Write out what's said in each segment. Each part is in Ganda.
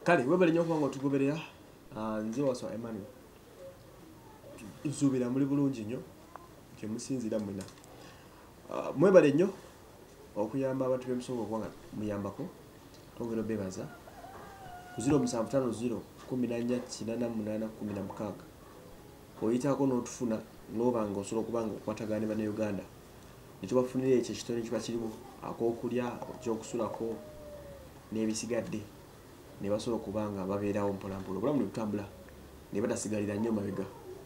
kale webale nnyo kubanga otugoberera nze waswa Emmanuel nsuubira muli bulungi nnyo kyemusinzira mwina mwebale nnyo okuyamba abantu b'emisongo kubanga muyambako twongera bebaza 0750148816 oyitako n'otufuna n'obanga osobola okubanga okwatagana ne bannayuganda ne tubafunira ekyo ekitone kiba kirimu ak'okulya ekyokusulako n'ebisigadde ne basobola okubanga babeerawo mpolampola obulamu ne butambula ne batasigalira nnyo mabega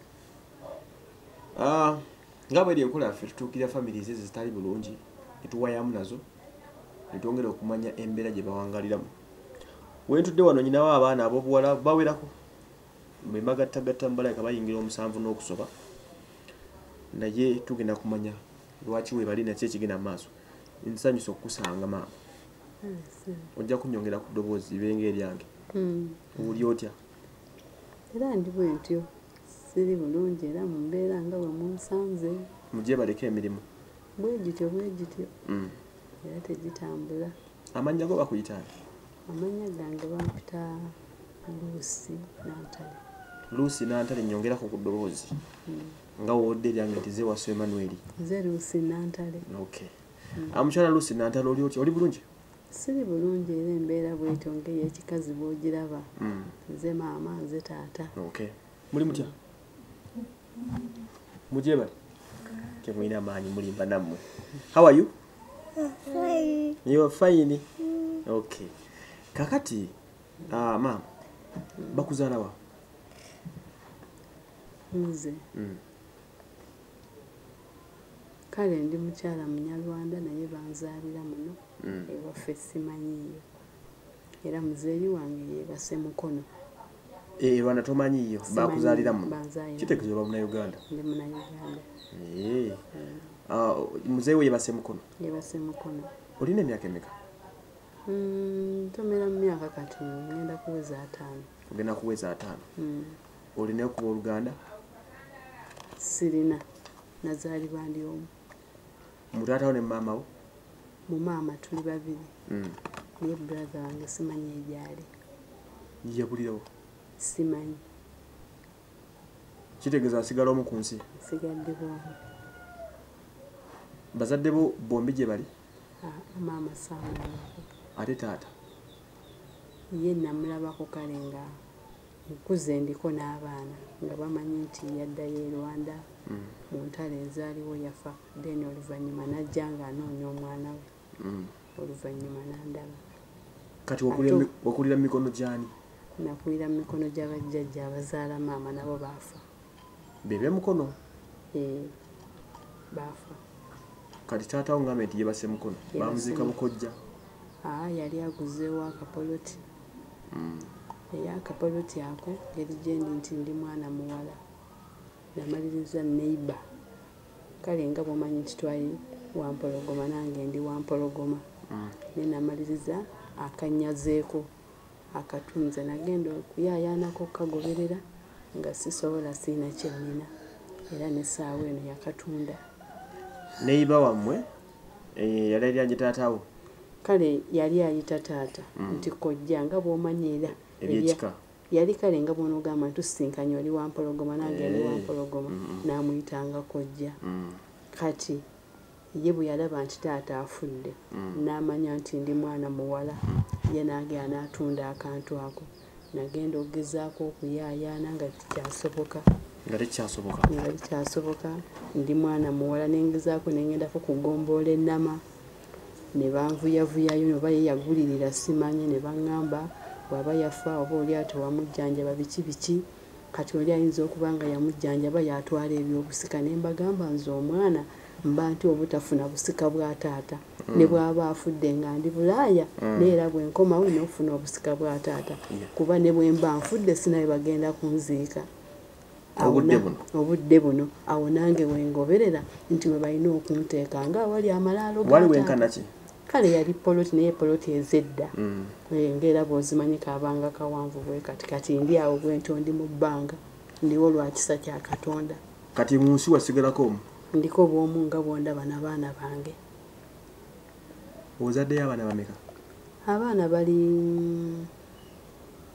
nga bweri enkola yaffe tutuukirira families ezo zitali bulungi ne tuwayamu nazo ne twongera okumanya embeera gye bawangaliramu wentudde wano nyinawo abaana ab'obuwala bawerako bemagattagatta mubalabika bayingira 7 n'okusoba naye tugenda kumanya lwaki we bali nakyo ekigenda mu maaso nsanyusa okukusanga maama ojja kunyongera ku ddoboozi libenga eryange oli otya era ndi bwentyo siri bulungi era mu mbeera nga bwe munsanze mugye baleka emirimu bwe gityo era tegitambula amannya go bakuyitaani amanya gange bampita Lucy Nantale nyongerako ku ddoboozi nga wodde eryange nti ze waswa Emmanuel ze Lucy Nantale okay amukyala Lucy Nantale oli otya oli bulungi siri bulungi era embeera bwetyo ng'ey'ekikazi bw'ogiraba nze maama nze taata okay muli mutya mugye bali ke mwina amaanyi mulimba nammwe how are you you are fine okay kakati mama bakuzaala wa nze kale ndi mukyala Munyarwanda naye banzaalira muno ewaffe simanyiiyo era muzeeri wange yeebase Mukono Rwanda tomanyiiyo bakuzaalira muno kitegeeza oba Munnayuganda ndi Munnayuganda muzeeyi we yeebase Mukono olina emyaka emeka ntomera mu myaka kati ngenda kuweza 5 ogenda kuweza 5 olinayo kuba Oluganda sirina nazaalibwa ndi omu mu taata wo ne maama wo mu maama tuli babiri naye brother wange simanyi egyali yabulirawo simanyi kitegeeza asigala omu ku nsi sigadde bwomu bazadde bo bombi gye bali maama saamulabako ate taata ye namulabako kale nga nkuze ndiko n'abaana nga bamanyi nti yaddayo e Rwanda mu ntalo ezaaliwo yafa then oluvannyuma najja nga anoonya omwana we oluvannyuma n'andaba kati wakulira mu mikono gy'ani nakulira mu mikono gy'abajjajja abazaala maama nabo baafa bebe Mukono baafa kati taata wo ngambe nti yeebase Mukono bamuziika Bukojja yali aguzeewo akapoloti akapoloti ako ngeri gyendi nti ndi mwana muwala namaliriza neighbor kale nga bwomanyi nti twali Wampologoma nange ndi Wampologoma ne namaliriza akanyazeeko akatunze nagenda okuyaayaanako kagoberera nga sisobola siina kyennina era n'essaawa eno yakatunda neighbor wammwe yali alyanje taatawo kale yali ayita taata nti kojja nga bw'omanyi era ebyekika yali kale nga bw'onoogamba ntusisinkanye oli Wampologoma nange ndi Wampologoma n'amuyitanga kojja kati ye bwe yalaba nti taata afudde n'amanya nti ndi mwana muwala ye n'agenda n'atunda akantu ako nagenda ogezaako okuyaayaana nga tekyasoboka ndi mwana muwala nengezaako nengendako kugomboola ennama ne banvuyavuyayo noba ye yagulirira simanyi ne baŋŋamba bw'aba yafa oba oli ate wamujjanjaba biki kati oli ayinza okuba nga yamujjanjaba yatwala ebyobusika ne mbagamba nze omwana mba nti obutafuna busika bwa taata ne bw'aba afudde nga ndi Bulaaya neera bwe nkomawo n'okufuna obusika bwa taata kuba ne bwe mba nfudde sinawe bagenda kunziika obudde buno awo nange wengoberera nti we balina okunteeka nga awali amalaalo kale yali poloti naye poloti ezedda ng'era bw'ozimanyi kaabanga kawanvu bwe kati ndi awo bwentyo ndi mu bbanga ndiwo lwa kisa kya Katonda kati mu nsi wasigalako omu ndiko bw'omu nga bw'ondaba n'abaana bange ozaddeyo abaana bameka abaana bali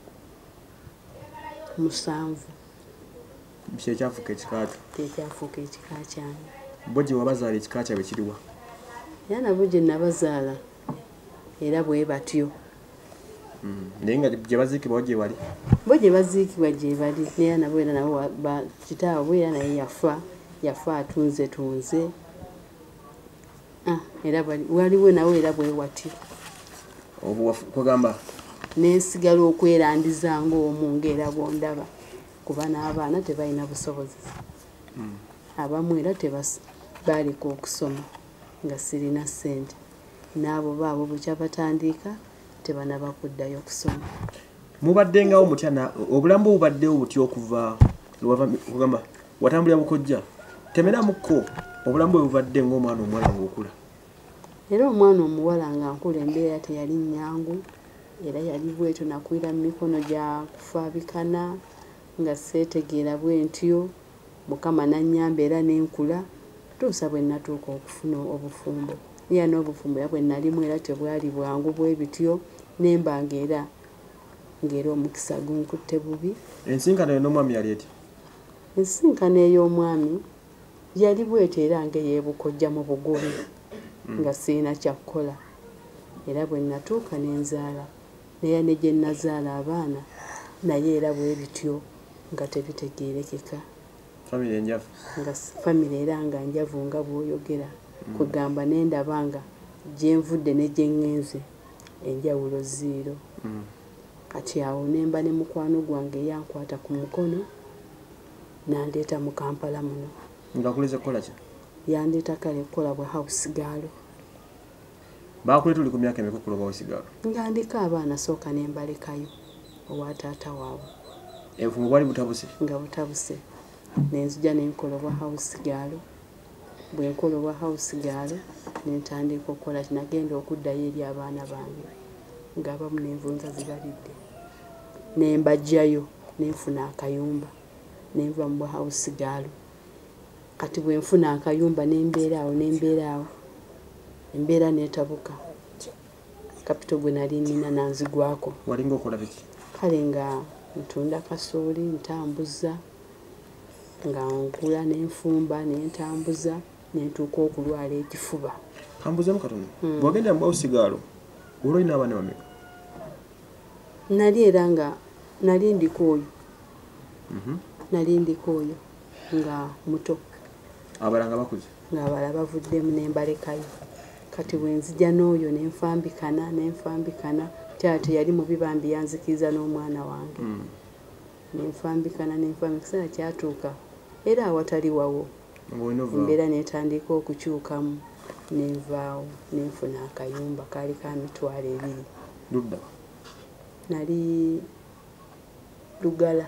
7 Kyekyafuuka ekika kyo. tekyafuuka ekika kyange. Bo gye wabazaala ekika kyabwe kiriwa? Era nabo gye nabazaala era bwe batyo. Naye nga gye baziikibwa gye wali? Bo gye baziikibwa gye bali naye nabo era nabo kitaabwe era naye yafa atunze. Era waliwo nawe era bwe watyo. Kugamba N'ensigala okwerandiza ng'omu ng'era bw'ondaba kuba n'abaana tebalina busobozi. Abamu era baalika okusoma nga sirina ssente. N'abo baabo bukya batandika tebanaba kuddayo kusoma. Mubaddengawo mutya obulamu bubaddewo butya okuva kugamba watambulira bukojja temeramukko obulamu bwe bubadde ng'omwana omuwala ng'okula? Era omwana omuwala nga nkula embeera teyali nnyangu era yali bwetyo nakwira mu mikono gya kufaabikana nga seetegeera bwentyo. Mukama n'annyamba era n'enkula tuusa bwe natuuka okufuna obufumbo. Era n'obufumbo era bwe nalimu era tebwali bwangu bwe bityo nemba ng'era omukisa gunkutte bubi. Ensinkano n'omwami yali etya? Ensinkano ey'omwami yali bwetyo era ng'eyeebukojja mu bugobi nga sirina kyakukola. Era bwe natuuka n'enzaala naye ne gye nazaala abaana naye era bwe bityo nga tebitegeerekeka. Famire enjavu? Nga famire era nga njavu nga bw'oyogera. Kugamba n'endaba nga gye nvudde ne gye ŋŋenze enjawulo zero. Kati awo nemba ne mukwano gwange yankwata ku mukono n'andeeta mu Kampala muno. Nga kuleze kukola ki? Yandeeta kale kukola bwa house girl. Baakuleeta oli ku myaka emeka okuloba house girl? Nga ndika abaana sooka ne mbalekayo owa taata waabwe. Obufumbo bwali butabuse? Nga butabuse. Nenzija ne nkola obwa house girl. Bwe nkola obwa house girl ne ntandika okukola kinagenda okuddayo eri abaana bange ng'abamu n'envunza zibalidde. Ne mbajjayo ne nfuna akayumba ne nva mu house girl. Kati bwe nfuna akayumba ne mbeera awo embeera n'etabuka. Kapito gwe nali nnina nanzigwako. Walinga okola biki? Kale nga ntunda kasooli ntambuza nga nkula n'enfumba n'entambuza n'entuuka okulwala ekifuba. Kambuzamu katono. Bw'ogenda mu house girl olina abaana bameka? Nali era nga nali ndiko oyo nga muto. Abalanga bakuze? Ng'abala bavuddemu ne mbalekayo. Kati bwe nzija n'oyo ne nfambikana ate yali mu bibambi yanzikiriza n'omwana wange. Ne nfambikana ekiseera kyatuuka era awatali wawo embeera n'etandika okukyukamu nenvaawo nenfuna akayumba kaali ka mitwalo 2. Ludda? Nali Lugala.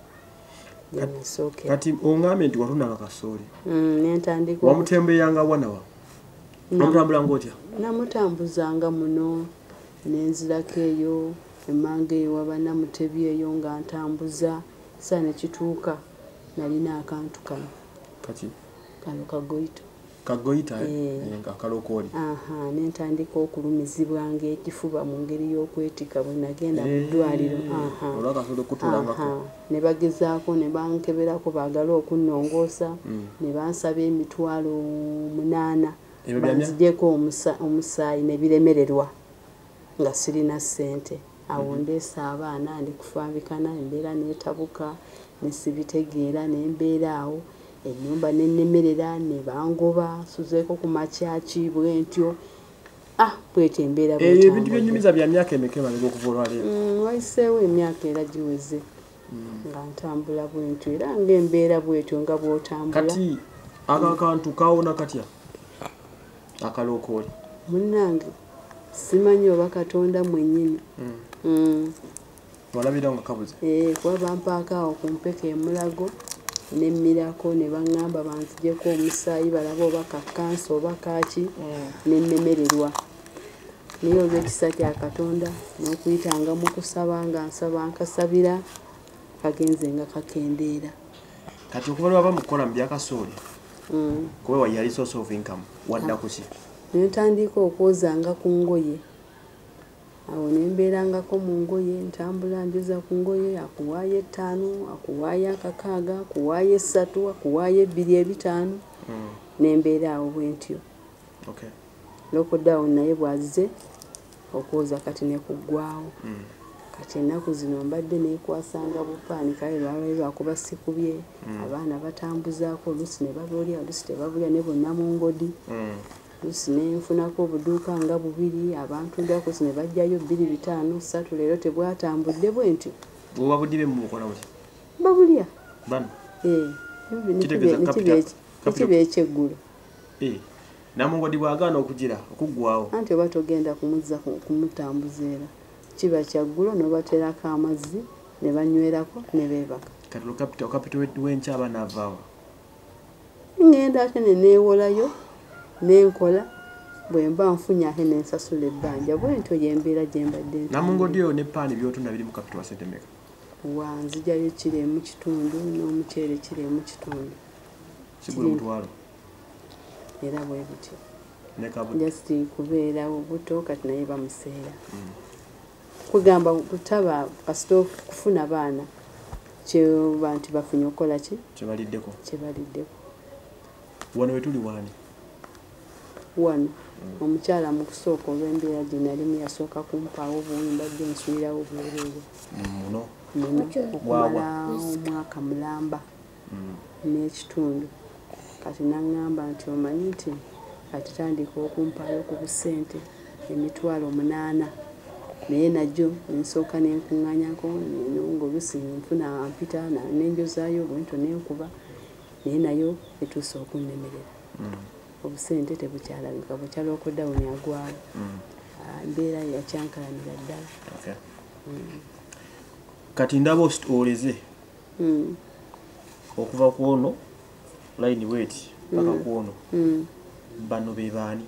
Kati ongambe nti watundanga kasooli. Nentandika wamutembeyanga wanawa? Namutambula ng'otya? Namutambuzanga muno nenzirako eyo emmanga eyo wabanamutebi eyo nga ntambuza saa ne kituuka nalina akantu kano. Kati? Kano kagoito. Kagoita? Akalokooli? Nentandika okulumizibwanga ekifuba mu ngeri y'okwetika bwe nagenda mu ddwaliro. Olwakasooli okutulangako? Ne bagezaako ne bankeberako baagala okunnongoosa ne bansaba emitwalo 8 banzigyeko omusaayi ne biremererwa nga sirina ssente. Awo ndeesa abaana ndi kufambikana embeera n'etabuka ne sibitegeera ne mbeera awo ennyumba n'ennemerera ne bangoba suzeeko ku makyaki bwentyo. Bwetyo embeera bwetyo. Ebintu by'ennyumiza bya myaka emeka emabega okuva olwaleero? Wayiseewo emyaka era giweze nga ntambula bwentyo era ng'embeera bwetyo nga bw'otambula. Kati akantu kawona katya akalokooli? Munnange simanyi oba Katonda mwennyini. Walabira nga kabuze? Kuba bampaako awo ku mpeka emulago nemmirako ne baŋŋamba banzigyeko omusaayi balaba oba kakansa oba kaaki nennemererwa. Naye olw'ekisa kya Katonda n'okuyitanga mu kusaba nga nsaba nkasabira kagenze nga kakendeera. Kati okuva lwava mu kukola mu byakasooli kuba yali source of income wadda ku ki? Ne ntandika okwozanga ku ngoye awo nembeerangako mu ngoye ntambula njuza ku ngoye akuwaayo 5 akuwaayo 6 akuwaayo 3 akuwaayo 2 5 nembeera awo bwentyo lockdown naye bwazize okwoza kati nekuggwaawo kati ennaku zino mbadde neekwasanga bupaani kale lwalwayo lwakuba sikubye abaana batambuzaako oluusi ne baboolya oluusi tebabulya ne bonna mu ngodi oluusi nenfunako obuduuka nga 2 abantu ndako ne bajjayo 2 5 3 leero tebwatambudde bwentyo bwobabudde bemukola buti babulya bano nekiba ekyeggulo namungodi bwagaana okugira okuggwawo anti oba togenda kumuzza kumutambuzeera kiba kyaggulo n'obateerako amazzi ne banywerako ne beebaka kati okapito w'enkya abaana avaawo ngenda ate neneewolayo nenkola bwe mba nfunye ate nensasula ebbanja bwentyo yembeera gye mbadde namungodi oyo ne paani byotunda biri mu kapito wa sente mmeka wanzijayo kiri mu kitundu n'omuceere kiri mu kitundu sigula mutwalo era bwe bityo just kubeerawo buto kati naye bamuseera kugamba kutaba kasito kufuna baana kyeba nti bafunye okukola ki kyebaliddeko wano wetuli wani wano omukyala mu kusooka olw'embeera gye nalimu yasooka kumpaawo obuwumbi mbadde nsuulirawo bwereere muno okumala omwaka mulamba n'ekitundu kati naŋŋamba nti omanyi nti kati tandika okumpaayo ku busente emitwalo 8 naye najjo nsooka nenkuŋŋanyako ng'oluusi nfuna mpita nenjozaayo bwento nenkuba naye nayo etuusa okunnemerera obusente tebukyalabika bukyalookodawuni agwawo embeera yakyankalanira ddala kati ndaba oleze okuva ku ono line weti paka ku ono bano be baani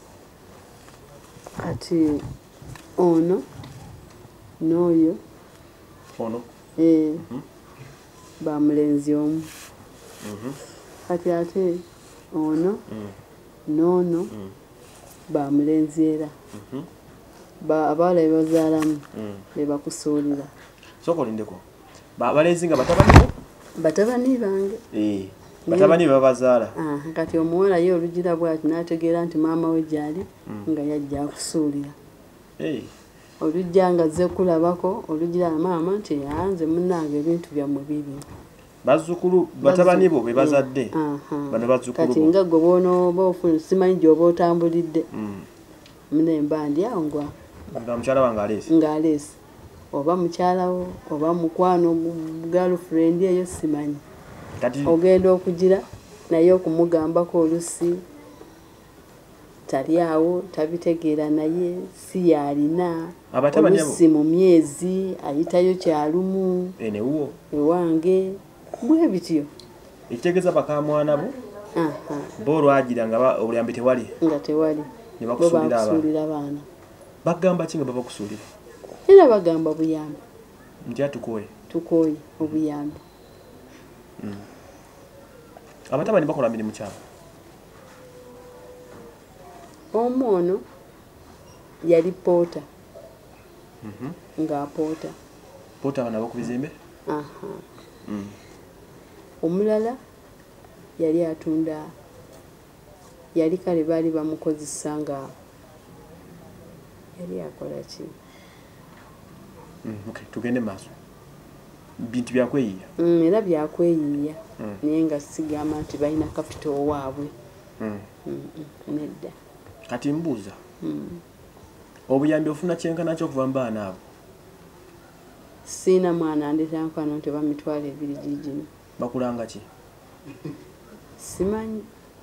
kati ono n'oyo ono bamulenzi omu kati ate ono n'ono bamulenzi era abawala bebazaalamu bebakusuulira sokolindeko balenzi nga batabani bange batabani bebabazaala kati omuwala ye olugira bwati n'ategeera nti maama we gyali nga yajja akusuulira olujja nga azze kulabako olugira maama nti yanze munnange ebintu byammwe bibi bazzukulu batabani bo bebazadde bano bazzukulu kati nga gwe booba ofuna simanyi gy'oba otambulidde munemba ndi awo nga mukyala wange ng'aleesi oba mukyalawo oba mukwano girlfriend eyo simanyi ogenda okugira naye okumugambako olusi tali awo tabitegeera naye si yalina olusi mu myezi ayitayo kyalumu ewange bwe bityo ekitegeeza bakamwana bo olwagira nga obuyambi tewali ne bakusuulira abaana bagamba ki nga babakusuulira era bagamba buyambi nti tukooye obuyambi abatabani bakola mirimu kyabo omu ono yali poota ng'apoota nabo ku bizimbe omulala yali atunda yali kale baali bamukozesa nga yali akola ki tugende maaso bintu byakweyiya era byakweyiya naye nga sigamba nti balina kapito owaabwe nedda kati mbuuza obuyambi ofuna kyenkana kyokuva mu baana abo siina mwana andeetankano nti oba mitwalo 2 giigino bakulanga ki simanyi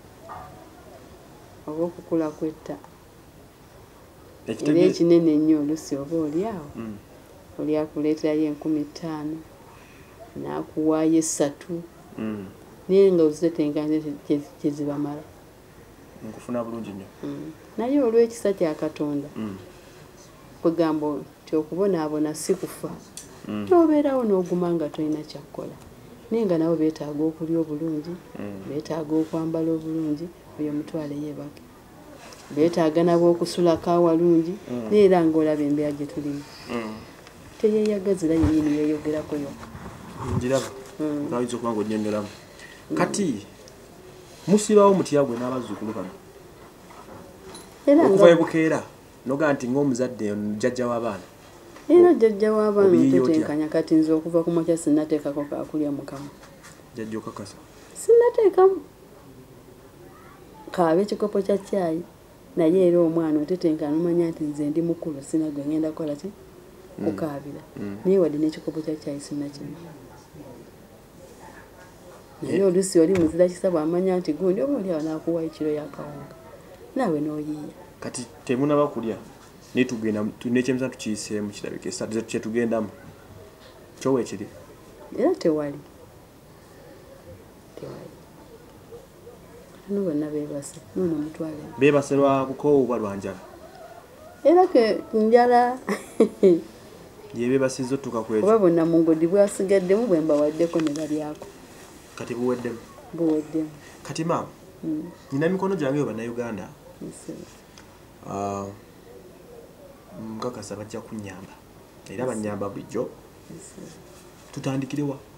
oba okukula kwetta era ekinene ennyo olusi oba oliawo oli akuleeterayo 15,000 n'akuwaayo 3 naye nga ozitetenkanya kyezibamala nkufuna bulungi nnyo naye olw'ekisa kya Katonda kugamba nti okubonaabona si kufa n'obeerawo n'oguma nga tolina kyakukola naye nga nabo beetaaga okulya obulungi beetaaga okwambala obulungi oyo mutwale yeebake beetaaga nabo okusulako awalungi neera ng'olaba embeera gye tulimu teyeyagazira yennyini yeeyogerako yokka njiraba ngayinza okuba ng'onyonnyolamu kati musibawo mutya gwe n'abazzukulu bano okuva ebukeera nogaa nti ng'omuzadde jjajja w'abaana era jjajja w'abaana otetenkanya kati nze okuva ku makya sinnateekako kaakulya mukama jjajja okakasa sinnateekamu kaaba ekikopo kya caayi naye era omwana otetenkana nomanya nti nze ndi mukulu sinagwe ngenda kukola ki kukaabira naye wadde n'ekikopo kya caayi sinnakimu naye oluusi oli muzira kisaba amanya nti gundi oba oli awo n'akuwa ekiro y'akawunga naawe n'oyiiya kati temunaba kulya naye tugenda n'ekyemisa tukiyiseemu kirabika esatu kyetugendamu kyowa ekiri era tewali no bonna beebase noono mutwale beebase lwa bukoowu oba lwa njala era ke njala yebeebasiza ottuka ku ekyo oba bonna mu ngodi bwasigaddemu bwe mbawaddeko ne balyako kati buweddemu buweddemu kati maama nyina mikono gyange yo bannayuganda nkakasa bajja kunnyamba era bannyamba bulijjo tutandikirewa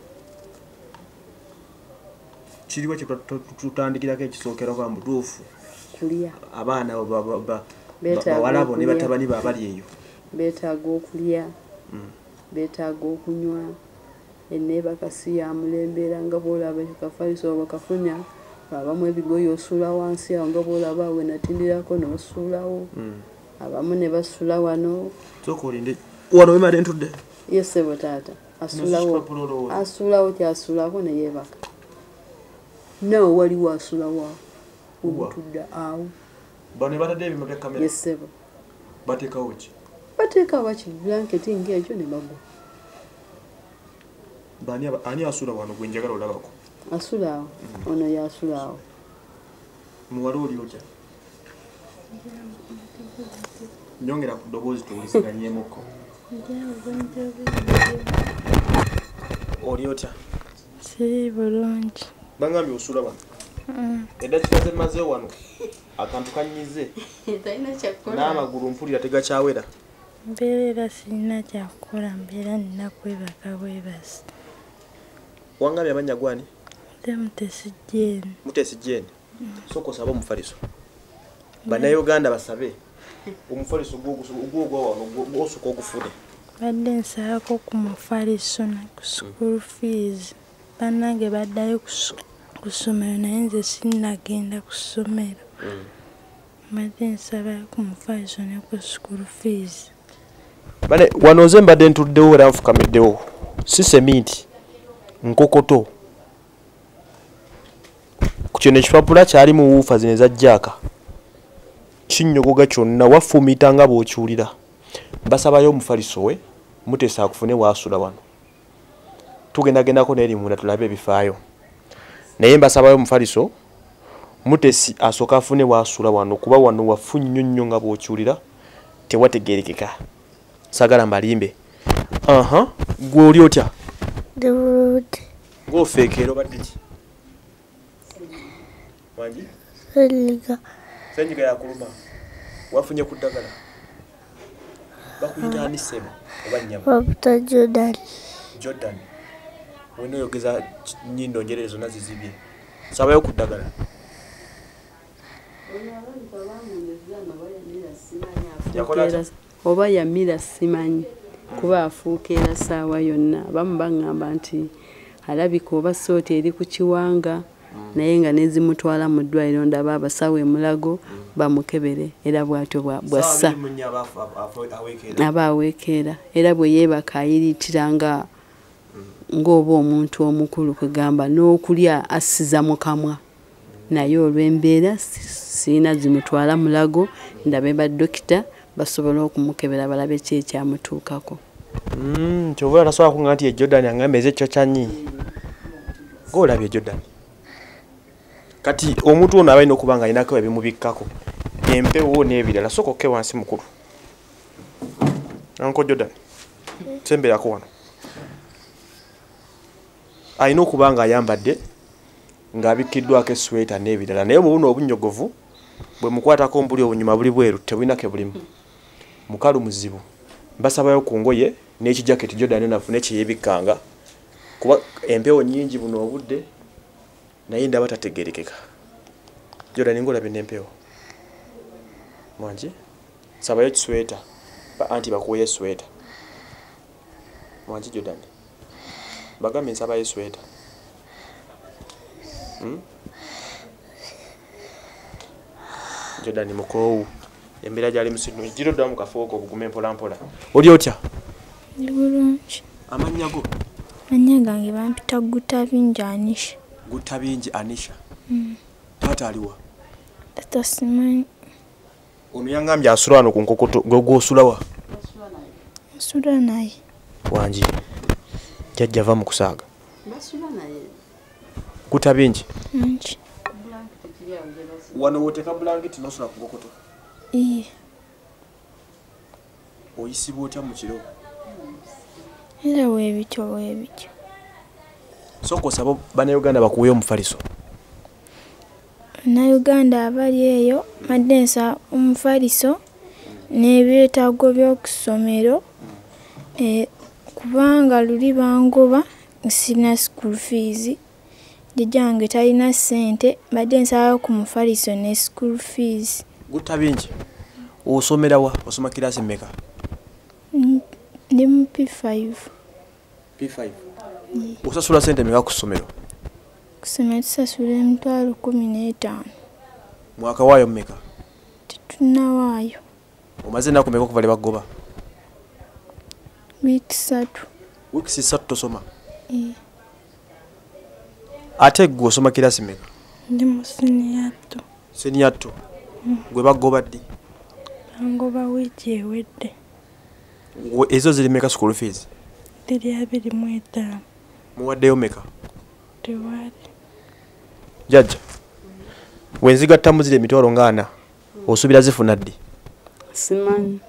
kiriwa kyetutandikirako ekisookerako mutuufu kulya abaana bawalabo ne batabani baabali eyo beetaaga okulya beetaaga okunywa enneebakasi ya mulembe era nga bw'olaba kafaliso bakafunya abamu ebigoyi osuula wansi awo nga bw'olaba awe natindirako n'osuulawo abamu ne basula wano sooka olinde wano wemale ntudde ye ssebo taata asuulawo kyasuulako ne yeebaka nawe waliwo asulawo webutudde awo bano batadde ebima bya kamera ye ssebo bateekawo ki bateekawo bakiblanketi ng'ekyo ne bagwa ani asula wano gwe njagala olabako asulaawo ono yasulaawo muwala oli otya nyongera ku ddoboozi tuwuliziganyemuko oli otya siri bulungi bangambye osula wano eddakika ze mmazeewo wano akantu kanyize n'amagulu mpulira tegakyawera mbeera sirina kyakukola mbeera nina kwebaka bwebasi wangambye amanya gwani mutesi jeeni sooka osabe omufaliso bannayuganda basabe omufaliso gwogwa wano gwosooka ogufune badde nsabako ku mufaliso ne ku school fees bannange baddayo ku ssomero naye nze sinnagenda ku ssomero badde nsaba ku mufaliso ne ku school fees bane wano nze mbadde ntuddewo era nfukamiddewo si seminti nkokoto ku kino ekipapula kyalimu wuufa zino eza jaaka kinnyogoga kyonna wafuumita nga bw'okiwulira basabayo omufaliso we mutesa akufune waasula wano tugendagendako n'eri munda tulabe ebifaayo naye mbasabayo omufaliso mutesi asooka afune waasula wano kuba wano wafu nnyo nnyo nga bw'okiwulira tewategeerekeka sagala mbalimbe gwe oli otya ng'ofeekeera obadde ki wangi senyiga yakuluma wafunye ku ddagala bakuyita ani ssebo oba nnyama jordan wena oyogeza nnyindo njerere zonna zizibye sabayo ku ddagala oba yamira simanyi kuba afuuka era ssaawa yonna abamu baŋŋamba nti alabika oba sooti eri ku kiwanga naye nga nezimutwala mu ddwaliro ndaba abasawo emulago bamukebere era bw'atyo bwassa aba aweekeera era bwe yeebaka ayiriitira ng'oba omuntu omukulu kwegamba n'okulya assiza mu kamwa naye olw'embeera siina zimutwala mulago ndabe baddokita basobole okumukebera balabe ki ekyamutuukako kyova nasobola kuŋŋa nti ye jordan aŋŋamba ezekyo kyanyi ng'olabye jordan kati omuntu ono aba alina okuba nga alinako ebimubikkako empewo n'ebirala sooka okke wansi mukulu anko jordan semberako wano alina okuba nga ayambadde ng'abikkiddwako esweta n'ebirala naye mu buno obunyogovu bwe mukwatako mbuli obunyuma buli bweru tebulina ke bulimu mukalu muzibu mbasabayo ku ngoye n'ekijaketi Jordan nafune kyeyebikkanga kuba empewo nyingi buno obudde naye ndaba tategerekeka Jordan ngola bine empewo mwanji sabayo kisweta ba anti bakuye sweta mwanji Jordan bagambe sabayo sweta Jordan mukowu embira jali musinu jiro damu kafoko bugume mpola mpola oli otya Bulungi. amanyago Manya gange bampita Gutabingi Anisha. Gutabingi Anisha tata aliwa Tata simanyi. ono yangambye asula wano ku nkokoto gw'osulawa Asula naye. wanji jajja va mu kusaaga basula naye Gutabingi Nki. wano woteka blanketi nosula ku nkokoto Iye. oyisibwa otya mu kiro Era weebityo. sooka osaba bannayuganda bakuweyo omufaliso Bannayuganda abali eyo maddensa omufaliso n'ebyetaago by'okusomero kubanga luli bangoba sina school fees jjange talina ssente badde nsaba ku mufaliso ne school fees. Gutabingi osomera wa osoma kirasi mmeka Ndi mu P5. P5 osasula sente mmeka ku ssomero Kusoma tusasula emitwalo 15. mwaka waayo mmeka Tetunnawaayo. omaze ennaku mmeka okuva le bagoba Wiiki 3. wiiki 3 tosoma Ee. ate gwe osoma kirasi mmeka Ndi mu siniyato. seniyatto gwe bagoba ddi Bangoba wiiki ewedde. ezo ziri mmeka school fees 25. muwaddeyo mmeka Tewali. jajja wenzigattamu ziri emitwalo nga 4 osuubira zifuna ddi simanyi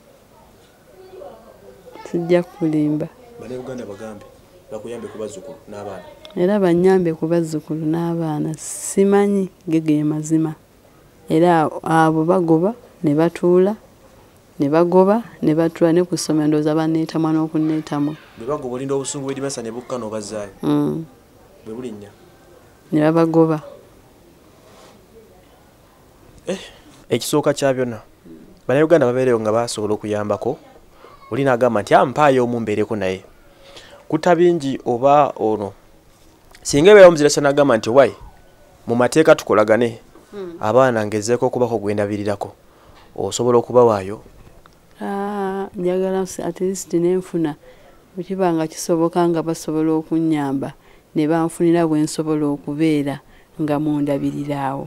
sijja kulimba bannayuganda bagambe bakuyambe ku bazzukulu n'abaana era banyambe ku bazzukulu n'abaana simanyi gege mazima era abo bagoba ne batuula ne bagoba ne batuula ne kusoma ndooza baneetamwa n'okuneetamwa bwe bagoba olinda obusungu bw'edimasa ne bukka n'obazaayo bwe bulinnya ne babagoba ekisooka kya byonna bannayuganda babeereyo nga basobola okuyambako oli n'agamba nti ampaayo omu mbeereko naye Gutabingi oba ono singa ebeera omuzira n'agamba nti owaye mu mateeka tukolagane abaana ngezeeko okubako gwendabirirako osobola okubawaayo njagala at least nenfuna bwekiba nga kisoboka nga basobola okunnyamba ne banfunira bwe nsobola okubeera nga mundabiriraawo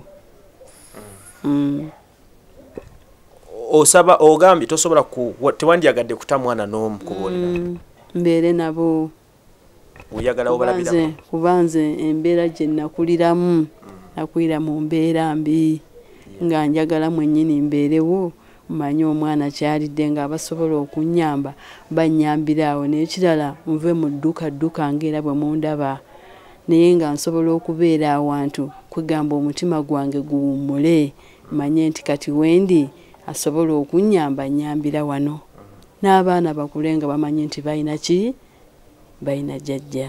osaba ogambye tosobola tewandyagadde kuta mwana n'omu kubuulira mbeere nabo oyagala obalabirako kubanze embeera gye nakuliramu nakulira mu mbeera mbi nga njagala mwennyini mbeerewo manye omwana kyalidde nga basobola okunnyamba bannyambiraawo n'ekirala nve mu dduka ng'era bwe mundaba naye nga nsobola okubeera awantu kwegamba omutima gwange guwummule manye nti kati wendi asobola okunnyamba nnyambira wano n'abaana bakule nga bamanye nti balina ki balina jjajja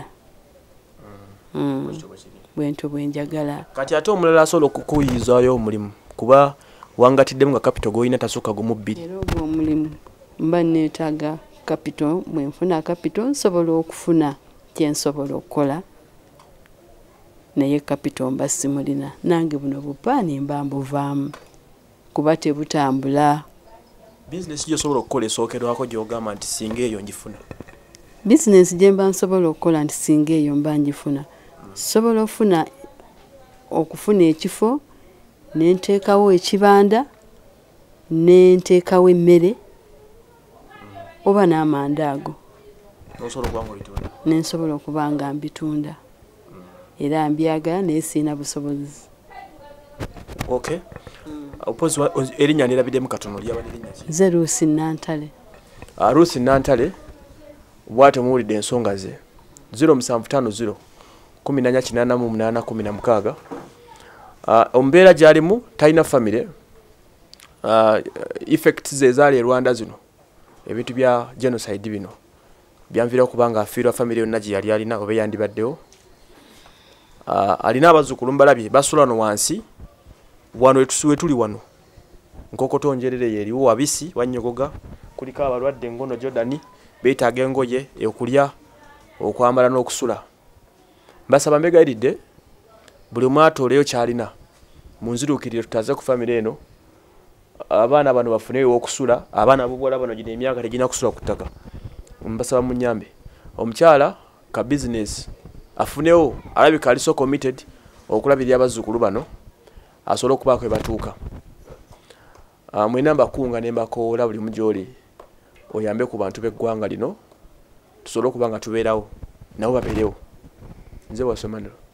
bwentyo bwenjagala kati ate omulala asobola okukuyizaayo omulimu kuba wangatiddemu nga kapito g'olina tasukka gumu 2 era ogwo omulimu mba neetaaga kapito bwe nfuna kapito nsobola okufuna kyensobola okukola naye kapito mba simulina nange buno bupaani mba mbuvaamu kuba tebutambula bizinesi gyosobola okukola esookerwako gy'ogamba nti singa eyo ngifuna bizinesi gye mba nsobola okukola nti singa eyo mba ngifuna sobola okufuna ekifo nenteekawo ekibanda nenteekawo emmere oba n'amanda ago nensobola okuba nga mbitunda era mbyagala naye siina busobozi opozi erinnya nerabiddemu katono lyaba nerinnya ki ze Lucy Nantale Lucy Nantale bw'ate muwulidde ensonga ze 0750 148816 Ombeera gyalimu talina family. Effects ze zaali e Rwanda zino ebintu bya genocide bino byamvira kubanga afiirwa family yonna gye yali alina oba yandibaddewo. Alina abazzukulu mbalabye basula no wansi wano etusuwe tuli wano nkokoto njerere yeriwo wabisi wannyogoga kuliko abalwadde ngono Jordan beetaaga engoye okulya okwambala n'okusula. Mbasaba mbegayiridde buli omu atooleyo kyalina munziruukirire tutaze ku family eno. Abaana bano bafuneyo okusula, abaana abobuwala bano gino emyaka tegina kusula ku ttaka. Mbasaba munyambe omukyala ka business afunewo alabika ali so committed okulabirira abazzukulu bano asobole okubaako batuuka. Mwena mbakunga ne mbakoola buli mugyoli oyambe ku bantu b'eggwanga lino tusobole okuba nga tubeerawo nabo babeerewo. Nze Wasomaniro.